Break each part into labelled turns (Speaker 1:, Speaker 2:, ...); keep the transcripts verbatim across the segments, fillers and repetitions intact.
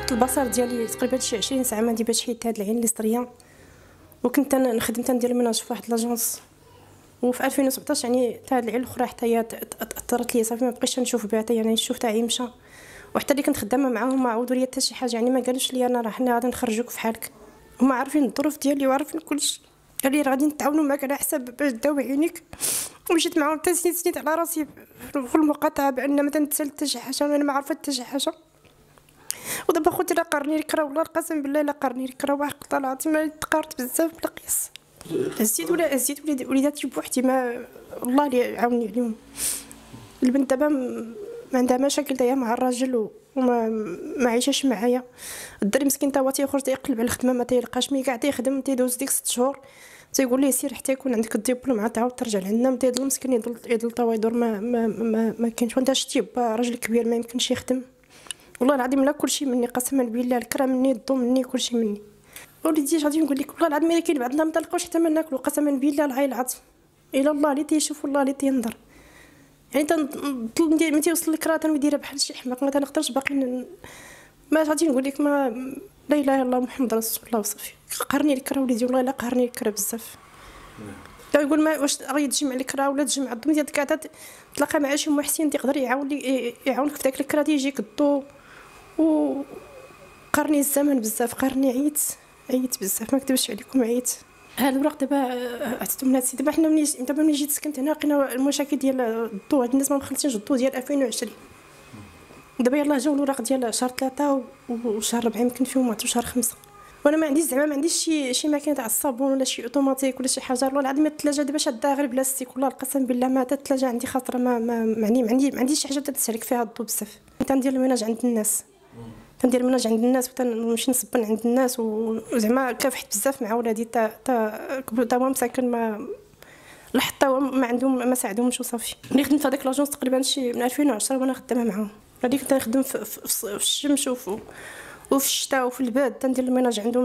Speaker 1: فقدت البصر ديالي تقريبا شي عشرين ساعه ما عندي باش حيت هاد العين اللي صريه. وكنت انا نخدم تندير المناج في واحد لاجونس، وفي ألفين وسبعطاش يعني حتى هاد العين الاخرى حتى هي تاثرت لي صافي ما بقيتش نشوف بها حتى يعني نشوف تاعي مشى. وحتى اللي كنت خدامه معاهم ما عاودوا لي حتى شي حاجه، يعني ما قالوش لي انا راه حنا غادي نخرجوك في حالك. هما عارفين الظروف ديالي وعارفين كلشي، قال لي راه غادي نتعاونوا معاك على حساب باش داوي عينيك. ومشيت معاهم حتى سنيت سنيت على راسي في المقاطعه بان ما تنتسال حتى شي حاجه وانا ما عارفه حتى شي حاجه. ودابا خوتي لا قرني الكرا والله القسم بالله لا قرني الكرا وحق العظيم ما تقارت بزاف بلا قياس. هزيت ولا هزيت وليد وليداتي بوحدي ما الله اللي عاوني عليهم. البنت دابا ما عندها مشاكل دايره مع الراجل وما ما عايشاش معايا. الدري مسكين تا هو تيخرج تيقلب على الخدمه ما تيلقاش مي كاع تيخدم تيدوز ديك ست شهور تيقول ليه سير حتى يكون عندك الدبلوم عاد تعاود ترجع لعندنا. تيضل مسكين يضل يضل تا يدور ما ما ما, ما كاينش. وانت شتي با راجل كبير ما يمكنش يخدم والله العظيم لا كلشي مني قسما بالله الكرا مني الضو مني كلشي مني. وليدي اش غادي نقول لك والله العظيم الا كاين بعضنا ما تلقاوش حتى ما ناكلوا قسما بالله العلي العظيم الى الله اللي تيشوف والله اللي تينظر. يعني تنطلب ندير ملي تيوصل الكرا تنديرها بحال شي حماق ما تنقدرش باقي ن... ما غادي نقول لك ما لا اله الا الله محمد رسول الله وصافي. قهرني الكرا وليدي والله الا قهرني الكرا بزاف. تا يقول ما واش غادي تجمع الكرا ولا تجمع الضو ديال كاع تلقى مع شي محسن تيقدر يعاون لي يعاونك في داك الكرا تيجيك الضو. و قرني الزمن بزاف قرني عييت عييت بزاف ما نكذبش عليكم عييت. هاد الوراق دابا عطيتهم لهاد السيد. دابا حنا ملي دابا ملي جيت سكنت هنا لقينا المشاكل ديال الضو. هاد الناس ما مخلصينش الضو ديال ألفين وعشرين. دابا يلاه جاو الوراق ديال شهر ثلاثة وشهر ربعة يمكن فيهم عطيو شهر خمسة. وانا ما عنديش زعما ما عنديش شي شي ماكينه تاع الصابون ولا شي اوتوماتيك ولا شي حاجه. والله العظيم الثلاجه دابا شادها غير بلاستيك والله القسم بالله ما حتى الثلاجه عندي خاطره ما ما عندي ما عندي ما عنديش شي حاجه تتسلك فيها الضو بزاف. تندير المناج عند الناس تندير مناج عند الناس وتنمشي نصبن عند الناس. وزعما كافحت بزاف مع ولادي تا تا كبروا تا هما مساكن ما حتى ما عندهم ما ساعدهمش وصافي. ملي خدمت في هذاك لاجونس تقريبا شي من ألفين وعشرة وانا خدامه معاهم. غادي كنت نخدم في, في, في الشمس وفي وفي الشتاء وفي البرد تندير المناج عندهم.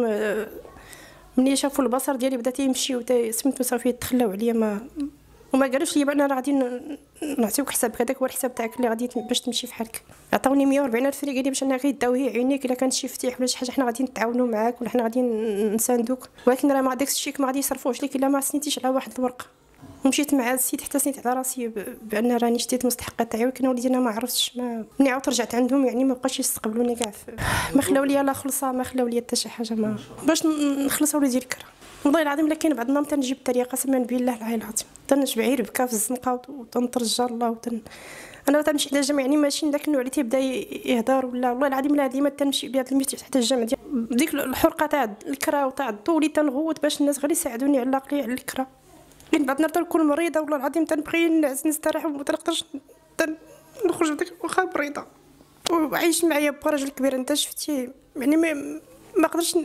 Speaker 1: ملي شافوا البصر ديالي بدا تيمشي وسميتو صافي تخلاو عليا ما وما قالوش لي بان راه غادي نعطيوك حسابك هذاك هو الحساب تاعك اللي غادي باش تمشي في حالك. عطاوني مية وأربعين الف ريال باش انا غيداو هي عينيك الا كان شي فتيح ولا شي حاجه حنا غادي نتعاونوا معاك ولا حنا غادي نساندوك. ولكن راه ما داك الشيك ما غادي يصرفوش لك الا ما سنيتيش على واحد الورقه. ومشيت مع السيد حتى سنيت على راسي بان راني شديت المستحقات تاعي. ولكن وليدي انا ما عرفتش ما ملي عاودت رجعت عندهم يعني ما بقاش يستقبلوني كاع. ما خلاو لي لا خلصه ما خلاو لي حتى شي حاجه ما باش نخلص وليدي الكرا. والله العظيم الا كاين بعض النوم تنجيب الطريقه قسما بالله العلي العظيم تنشبع غير بكا في الزنقه وتنترجى الله وتن انا تنمشي الى الجامع يعني ماشي داك النوع اللي تيبدا يهضر ولا والله العظيم لا ديما تنمشي بها تلميت حتى الجامع ديال ديك الحرقه تاع الكرا وتاع الضو اللي تنغوت باش الناس غير يساعدوني على عقلي على الكرا. كاين بعض النهار تنكون مريضه والله العظيم تنبغي نعس نستراح وما تنقدرش نخرج بداك واخا مريضه وعايش معايا براجل كبير انت شفتي يعني ما ما قدرش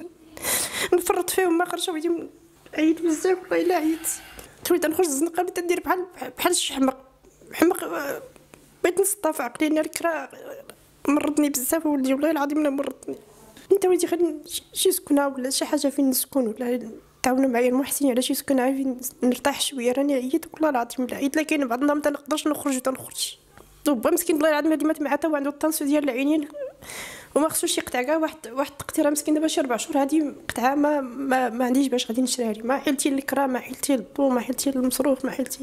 Speaker 1: نفرط فيهم ما قدرش وليدي عييت بزاف والله الا عييت. تولي تنخرج الزنقه اللي تندير بحال بحال شي حمق حمق بغيت نصطف عقلي انا الكرا مرضني بزاف ولدي والله العظيم الا مرضني. انت وليدي خلي شي سكنه ولا شي حاجه فين نسكن ولا تعاونوا معايا المحسنين على شي سكنه فين نرتاح شويه. راني عييت والله العظيم لا عييت. لكن بعض النهار ما تنقدرش نخرج وتنخرج ضبا مسكين والله العظيم اللي مات معاه عنده الطنسو ديال العينين وما خصوش يقطع كاع واحد واحد التقطيره مسكين دابا شي ربع شهور هذه قطعه ما ما, ما عنديش باش غادي نشريها لي. ما حيلتي الكرا ما حيلتي الضو ما حيلتي المصروف ما حيلتي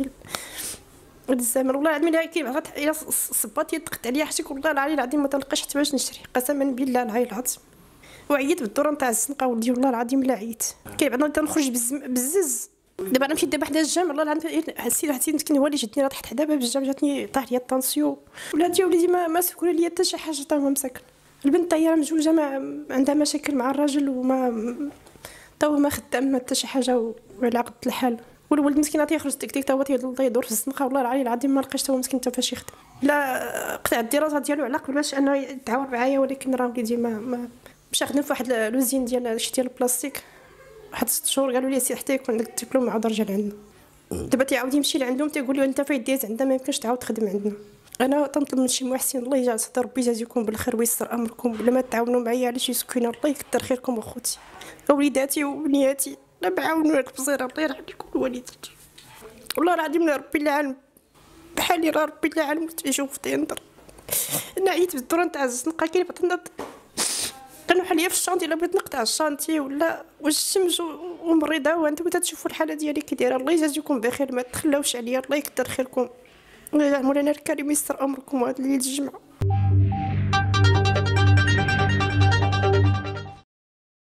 Speaker 1: هاد الزمن والله العظيم الا كاين بعض الا صباتي تقطع عليا حشيك والله العلي العظيم ما تلقاش حتى باش نشري قسما بالله العلي العظيم. وعييت بالدور نتاع الزنقه ولدي والله العظيم لا عييت. كاين بعض تنخرج بزز دابا انا مشيت دابا حدا الجامع الله العظيم السيد حسين مسكين هو اللي جاتني راه تحت حدا باب الجامع جاتني طاح ليا الطونسيو ولادي وليدي ما ما سكروا ليا حتى شي حاجه تا هما مساكن. البنت هي مجوجه ما عندها مشاكل مع الراجل وما تا هو ما خدام حتى شي حاجه وعلى قد الحال. والولد مسكين تيخرج تكتيك تا هو تيضل يدور في الزنقه والله العلي العظيم ما لقاش تا هو مسكين تا فاش يخدم. لا قطع الدراسه ديالو على قبل باش انه يتعاون معايا. ولكن راه وليدي ما ما مشى خدم في واحد لوزين ديال شي ديال البلاستيك واحد ست شهور قالوا لي سي حتى يكون عندك الدبلوم عاود رجع لعندنا. دابا تيعاود يمشي لعندهم تيقول له انت فايت ديز عندنا ما يمكنش تعاود تخدم عندنا. انا تنطلب من شي محسن الله يجعل ربي يجازيكم بالخير ويسر امركم بلا ما تعاونوا معايا على شي سكينه الله يكثر خيركم اخوتي وليداتي وبنياتي لا بعاونوك بصير الله يرحم لكم الوالدات. والله العظيم ربي العالم بحالي راه ربي العالم تيشوف تينظر. انا عييت بالدور نتاع الزنقه كاين بعض الناس كانوا حاليا في الشانتي الا بغيت نقطع الشانتي ولا واش الشمس ومريضه وانتم تتشوفوا الحاله ديالي كي دايره. الله يجازيكم بخير، ما تخلاوش عليا، الله يكثر خيركم. مولانا الكريم يستر امركم هذا الليل الجمعه.